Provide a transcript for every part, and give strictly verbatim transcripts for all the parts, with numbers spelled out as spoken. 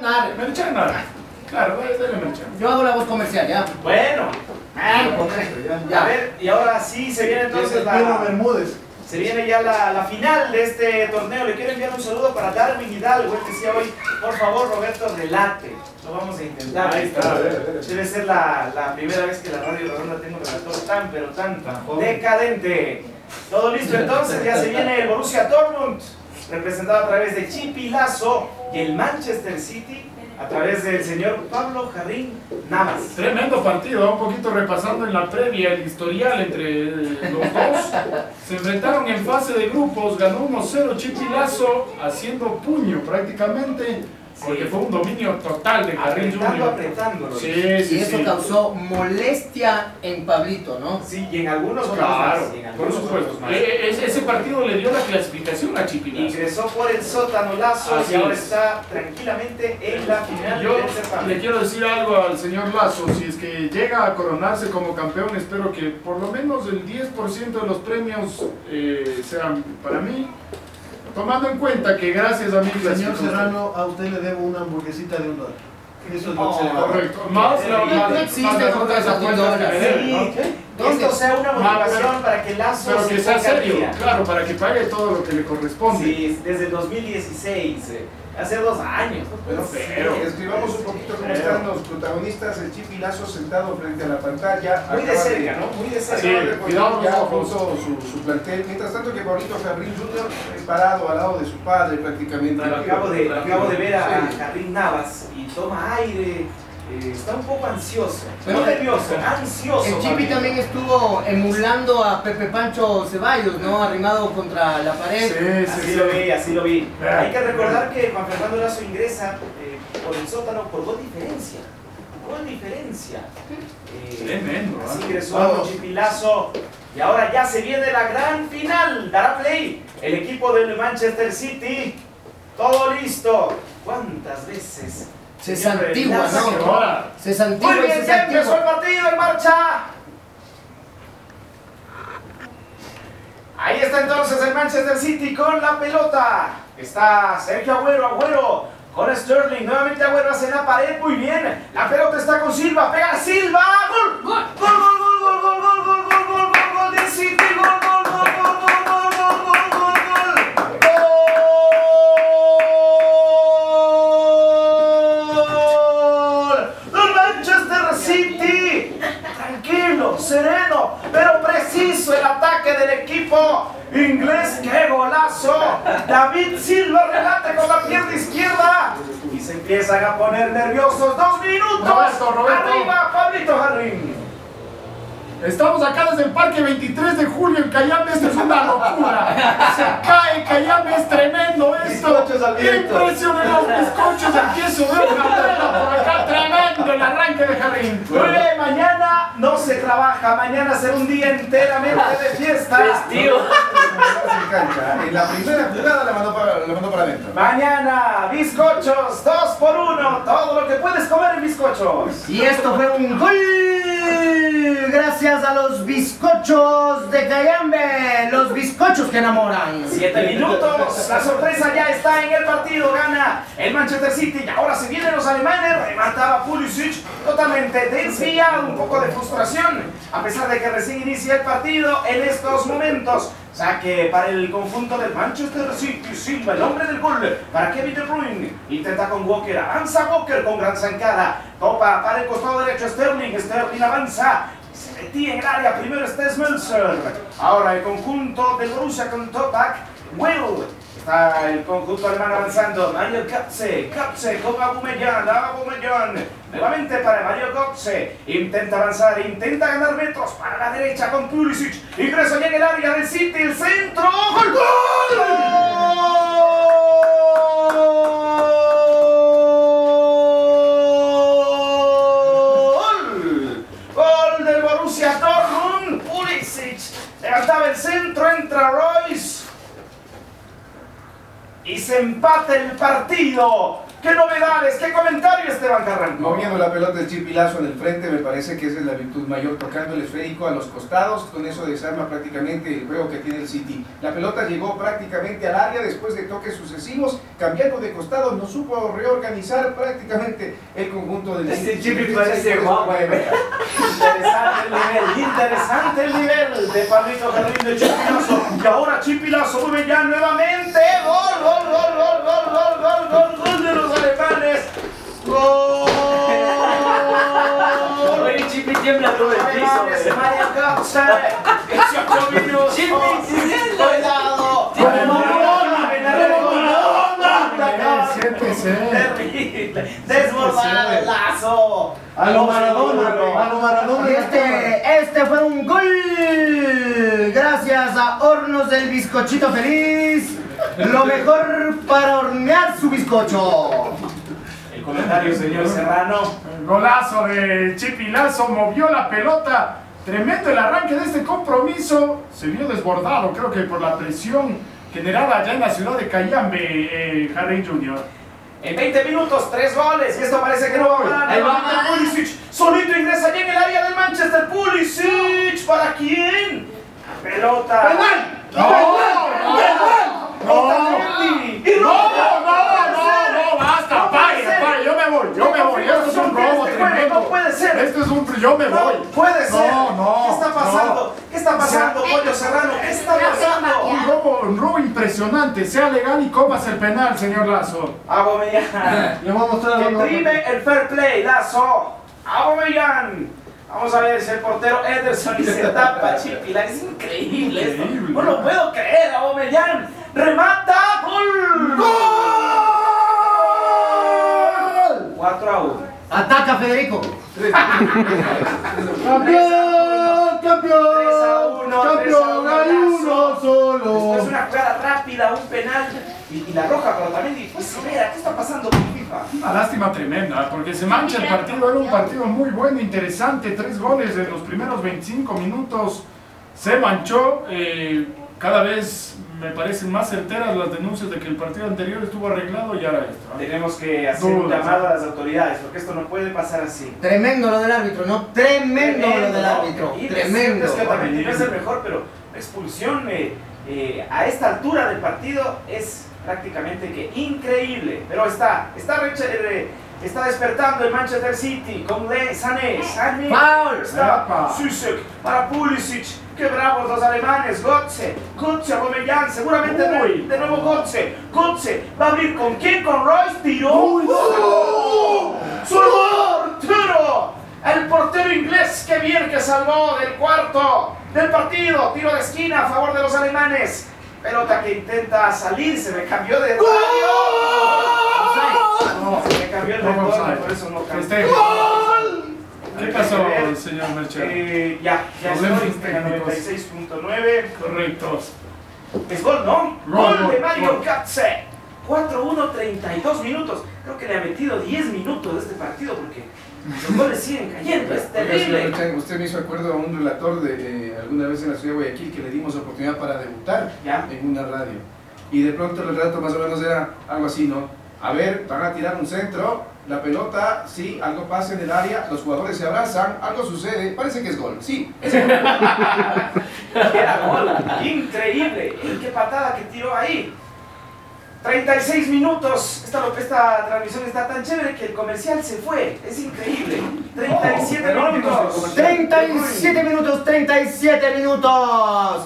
Nada. Merchan, nada. Claro, dale Merchan. Yo hago la voz comercial, ¿ya? Bueno. Ah, correcto, ya. A ver, y ahora sí se viene entonces la... Bermúdez. Se viene ya la, la final de este torneo. Le quiero enviar un saludo para Darwin Hidalgo, el que decía hoy, por favor, Roberto, relate. Lo vamos a intentar. Ahí está, a ver, a ver. Debe ser la, la primera vez que la Radio Redonda tengo un relator tan, pero tan, decadente. Todo listo entonces, ya se viene el Borussia Dortmund, representado a través de Chipi Lazo, y el Manchester City a través del señor Pablo Jarrín Navas. Tremendo partido, un poquito repasando en la previa el historial entre los dos. Se enfrentaron en fase de grupos, ganó uno cero Chipi Lazo haciendo puño prácticamente, porque fue un dominio total de Jarrín Apretando, Junior. apretándolo. Sí, sí, Y eso sí. causó molestia en Pablito, ¿no? Sí, y en algunos otros Claro, más, y en por algunos supuesto. otros más. E- e- ese partido le dio la clasificación a Chipi Lazo. Ingresó por el sótano Lazo Así y ahora es. está tranquilamente en la final Yo del certamen. le quiero decir algo al señor Lazo, si es que llega a coronarse como campeón, espero que por lo menos el diez por ciento de los premios eh, sean para mí, tomando en cuenta que gracias a mi Señor clasificación- Serrano, a usted le debo una hamburguesita de un dólar. Eso es lo Oh, que se le va a dar. Correcto, más la No, no más- existe más las contrato otras de apuestas que dólares. le den, ¿no? Sí, que ¿Dónde? esto sea una motivación pero- para que Lazo Pero se que sea ponga al serio, día. claro, para que pague todo lo que le corresponde. Sí, desde el dos mil dieciséis, eh, hace dos años. ¿no? Pero Pues, feo. sí, Escribamos un poquito cómo están los protagonistas, el Chipi Lazo sentado frente a la pantalla. Muy de acaba cerca, ¿no? Muy de cerca. Sí, acaba de cuidado poner los ya ojos. puso su, su plantel. Mientras tanto que Pablito Jarrín junior eh, parado al lado de su padre prácticamente. Lo acabo de, lo acabo de ver a Sí. Jarrín Navas y toma aire, eh, está un poco ansioso, Pero- no nervioso, ansioso. El Chipi Pablito. también estuvo emulando a Pepe Pancho Ceballos, ¿no? Arrimado contra la pared. Sí, Así sí, lo sí. vi, así lo vi. Vean, Hay que recordar que Juan Fernando Lazo ingresa eh, por el sótano por gol diferencia. Gol diferencia. Eh, Tremendo, Así ¿eh? ingresó Vamos. Chipi Lazo. Y ahora ya se viene la gran final. Dará play el equipo del Manchester City. Todo listo. ¿Cuántas veces? Se señor santigua, Lazo? ¿no? Ahora, Se santigua Muy y se bien, ya empezó el santigua. partido en marcha. Ahí está entonces el Manchester City con la pelota. Está Sergio Agüero, Agüero con Sterling. Nuevamente Agüero hace la pared, muy bien. La pelota está con Silva, pega Silva. ¡Gol! ¡Gol! ¡Gol, gol, gol, gol, gol, gol, gol, gol, gol, gol del City! ¡Gol, gol, gol, gol, gol, gol, gol, gol, gol, gol! ¡Gol! ¡Del Manchester City! Tranquilo, sereno, pero preciso el ataque del equipo inglés. ¡Qué golazo! David Silva remate con la pierna izquierda y se empiezan a poner nerviosos. ¡Dos minutos! Roberto, Roberto. ¡Arriba, Pablito Jarrín! estamos acá desde el Parque veintitrés de julio en Cayambe, esto es una locura. Se cae Cayambe, es tremendo esto. Bizcochos al viento. Impresionante, los bizcochos, el queso de hoja por acá, tremendo el arranque de Jarrín. Muy bien, mañana no se trabaja, mañana será un día enteramente de fiesta. Festivo. En cancha. En la primera jugada la mandó para, la mandó para adentro. Mañana, bizcochos, dos por uno, todo lo que puedes comer en bizcochos. Y esto fue un gol gracias a los bizcochos de Cayambe, los bizcochos que enamoran. Siete minutos, la sorpresa ya está en el partido, gana el Manchester City y ahora se vienen los alemanes, remataba Pulisic totalmente desviado, un poco de frustración, a pesar de que recién inicia el partido en estos momentos. Saque para el conjunto del Manchester City, Silva, el hombre del gol, para Kevin De Bruyne, intenta con Walker, avanza Walker con gran zancada, topa para el costado derecho Sterling, Sterling avanza, se metía en el área, primero está Smelser, ahora el conjunto del Borussia con Topak, Will, está el conjunto alemán avanzando, Mario Götze, Götze con Aubameyang, Aubameyang, nuevamente para Mario Götze, intenta avanzar, intenta ganar metros para la derecha con Pulisic, ingresa ya en el área del City, el centro, ¡gol! ¡Gol! ¡Gol del Borussia Dortmund! Pulisic levantaba el centro, entra Royce y se empata el partido. ¿Qué novedades? ¿Qué comentario, Esteban Carranco? Moviendo la pelota el chipilazo en el frente, me parece que esa es la virtud mayor, tocando el esférico a los costados, con eso desarma prácticamente el juego que tiene el City. La pelota llegó prácticamente al área después de toques sucesivos, cambiando de costado, no supo reorganizar prácticamente el conjunto del Este City. Chipi parece guapo, eh. Interesante el nivel, interesante el nivel de Pablito Jardín de Chipilazo. Y ahora Chipilazo mueve ya nuevamente. Gol, gol, gol, gol, gol, gol, gol, gol, gol de los alemanes. ¡Gol! Oye, Chipi tiembla todo el piso. Alemanes, Mario Götze. dieciocho minutos. Chipi, cuidado. Siéntese. Terrible. Desbordado el lazo. A lo Maradona, a lo Maradona. Y este, este fue un gol. Gracias a Hornos del Bizcochito Feliz. Lo mejor para hornear su bizcocho. El comentario, señor Serrano. El golazo de Chipilazo movió la pelota. Tremendo el arranque de este compromiso. Se vio desbordado, creo que por la presión generada allá en la ciudad de Cayambe, eh, Harry junior En veinte minutos, tres goles. Y esto parece que no va a parar. Ahí va. Nuevamente Pulisic. Solito ingresa allí en el área del Manchester. Pulisic. ¿Para quién? Pelota. ¡Penal! ¡No! ¡No! Otamendi. Y ¡No! Roca. ¡No! ¡No! ¡No! ¡Basta! ¡Pare! ¡Pare! ¡Yo me voy! ¡Yo me voy! ¡Esto es un robo tremendo! No puede ser. ¡Esto es un... ¡Yo me voy! No puede ser. No, no, ¿Qué está pasando? no. ¿Qué está pasando, Pollo Serrano? ¿Qué está pasando? Un robo, un robo impresionante. Sea legal y comas el penal, señor Lazo. Aubameyang. Le voy a mostrar Que algo. prime el fair play, Lazo. Aubameyang. Vamos a ver si el portero Ederson y se tapa, Chipila. Es increíble esto. Increíble. No lo puedo creer, Aubameyang. Remata. ¡Gol! ¡Gol! cuatro a uno. Ataca, Federico. ¡Campeón! ¡Campeón! tres a uno, tres a uno, ¡Campeón! ¡Hay uno Lazo. solo! Es una jugada rápida, un penal. Y, y la roja, pero también difícil. Mira, ¿qué está pasando con FIFA? Una lástima tremenda, porque se mancha el partido. Era un partido muy bueno, interesante. Tres goles en los primeros veinticinco minutos. Se manchó. Eh, cada vez me parecen más certeras las denuncias de que el partido anterior estuvo arreglado y ahora esto. ¿eh? Tenemos que hacer un Dudas. llamado a las autoridades, porque esto no puede pasar así. Tremendo lo del árbitro, ¿no? Tremendo lo del ¿no? árbitro. Y Tremendo. Es que Otamendi no es el mejor, pero la expulsión eh, eh, a esta altura del partido es prácticamente que increíble. Pero está, está, eh, está despertando el Manchester City con Le Sané. Sané. Foul. Está Epa. Susek para Pulisic. Qué bravos los alemanes. Götze. Götze, Aubameyang. Seguramente de, Uy. de nuevo Götze. Götze va a abrir con quién, con Royce. Tiró. Uy, ¡Oh! ¡Solo portero! El portero inglés, qué bien que salvó del cuarto del partido. Tiro de esquina a favor de los alemanes. Pelota que intenta salir, se me cambió de radio. No, Se me cambió el no, retorno, offside. por eso no cambió. Festeje. ¿Qué pasó, señor Merchel? Eh, ya, ya Problemas estoy en la técnicos. noventa y seis punto nueve. Correcto. Es gol, ¿no? Gol, Gol de gol, Mario gol. Götze. cuatro uno, treinta y dos minutos. Creo que le ha metido diez minutos de este partido porque los goles siguen cayendo. Es terrible. Usted me hizo acuerdo a un relator de eh, alguna vez en la ciudad de Guayaquil que le dimos oportunidad para debutar Ya. en una radio. Y de pronto el relato más o menos era algo así, ¿no? A ver, van a tirar un centro, la pelota, sí, algo pasa en el área, los jugadores se abrazan, algo sucede, parece que es gol. Sí, es gol. Era gol. Increíble. Y qué patada que tiró ahí. treinta y seis minutos. Esta, esta transmisión está tan chévere que el comercial se fue. Es increíble. treinta y siete Oh, minutos. treinta y siete minutos, treinta y siete minutos.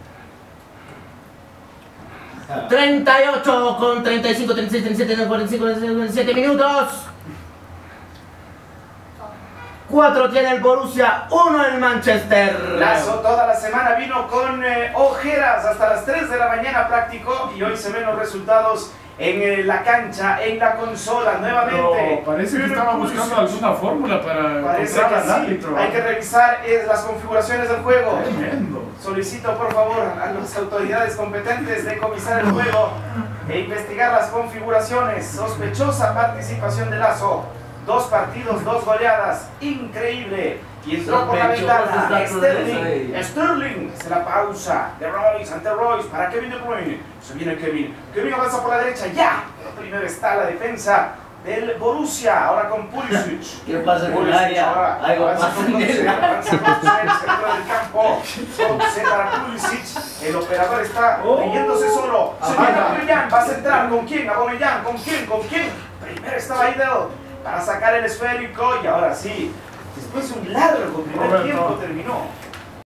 treinta y ocho con treinta y cinco, treinta y seis, treinta y siete, cuarenta y cinco, cuarenta y siete minutos. cuatro tiene el Borussia, uno el Manchester. Lazo toda la semana vino con eh, ojeras hasta las tres de la mañana practicó y hoy se ven los resultados en eh, la cancha, en la consola nuevamente. No, parece que estaba buscando alguna fórmula para Parece encontrar que al sí. árbitro. Hay que revisar eh, las configuraciones del juego. Tremendo. Solicito por favor a las autoridades competentes decomisar el juego e investigar las configuraciones. Sospechosa participación de Lazo. Dos partidos, dos goleadas. Increíble. Y entró por la ventana Sterling. Sterling. Se la pausa de Royce ante Royce para Kevin De Bruyne. Se viene Kevin. Kevin avanza por la derecha. Ya. Primero está la defensa del Borussia, ahora con Pulisic. ¿Qué pasa en el Pulisic área? ahora, Algo ahora pasa se en conduce, el área. avanza con el centro del campo. Conduce para Pulisic. El operador está leyéndose solo. Se viene Aubameyang, va a centrar. ¿Con quién? Aubameyang, ¿con quién? ¿Con quién? Primero estaba Idel para sacar el esférico y ahora sí, después de un largo primer Roberto. tiempo terminó.